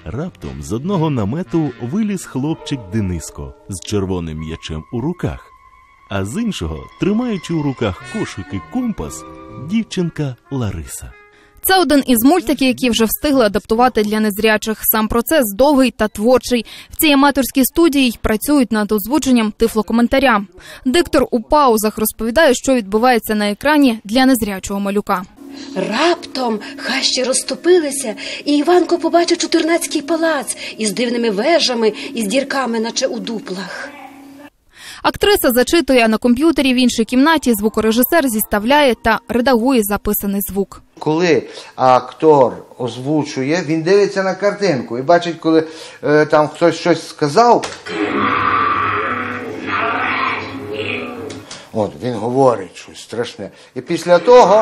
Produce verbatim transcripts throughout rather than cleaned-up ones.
Раптом з одного намету виліз хлопчик Дениско з червоним м'ячем у руках, а з іншого, тримаючи у руках кошик і компас, дівчинка Лариса. Це один із мультиків, які вже встигли адаптувати для незрячих. Сам процес довгий та творчий. В цій аматорській студії працюють над озвученням тифлокоментаря. Диктор у паузах розповідає, що відбувається на екрані для незрячого малюка. Раптом хащі розтопилися, і Іванко побачив чотирнацький палац із дивними вежами і з дірками, наче у дуплах. Актриса зачитує, а на комп'ютері в іншій кімнаті звукорежисер зіставляє та редагує записаний звук. Коли актор озвучує, він дивиться на картинку і бачить, коли е, там хтось щось сказав, от, він говорить щось страшне. І після того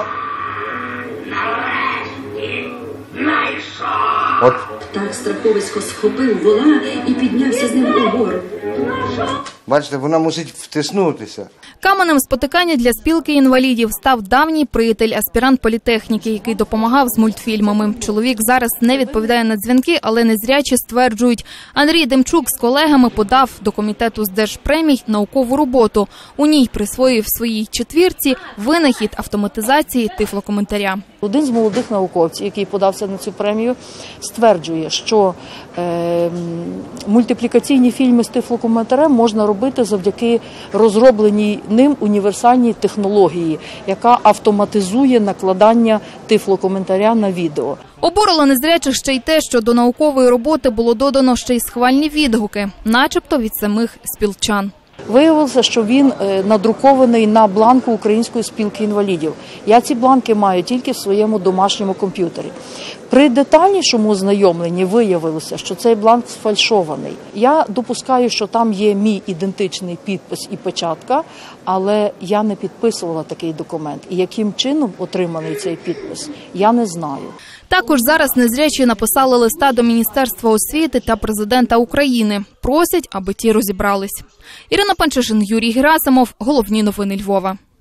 от так страховисько схопив вола і піднявся з ним угору. Бачите, вона мусить втиснутися. Каменем спотикання для спілки інвалідів став давній приятель, аспірант політехніки, який допомагав з мультфільмами. Чоловік зараз не відповідає на дзвінки, але незрячі стверджують. Андрій Демчук з колегами подав до комітету з держпремій наукову роботу. У ній присвоїв своїй четвірці винахід автоматизації тифлокоментаря. Один з молодих науковців, який подався на цю премію, стверджує, що е, мультиплікаційні фільми з тифлокоментарем можна робити завдяки розробленій ним універсальній технології, яка автоматизує накладання тифлокоментаря на відео. Обурило незрячих ще й те, що до наукової роботи було додано ще й схвальні відгуки, начебто від самих спілчан. Виявилося, що він надрукований на бланку Української спілки інвалідів. Я ці бланки маю тільки в своєму домашньому комп'ютері. При детальнішому ознайомленні виявилося, що цей бланк сфальшований. Я допускаю, що там є мій ідентичний підпис і печатка, але я не підписувала такий документ. І яким чином отриманий цей підпис, я не знаю. Також зараз незрячі написали листа до Міністерства освіти та Президента України. Просять, аби ті розібрались. Ірина Панчишин, Юрій Герасимов. Головні новини Львова.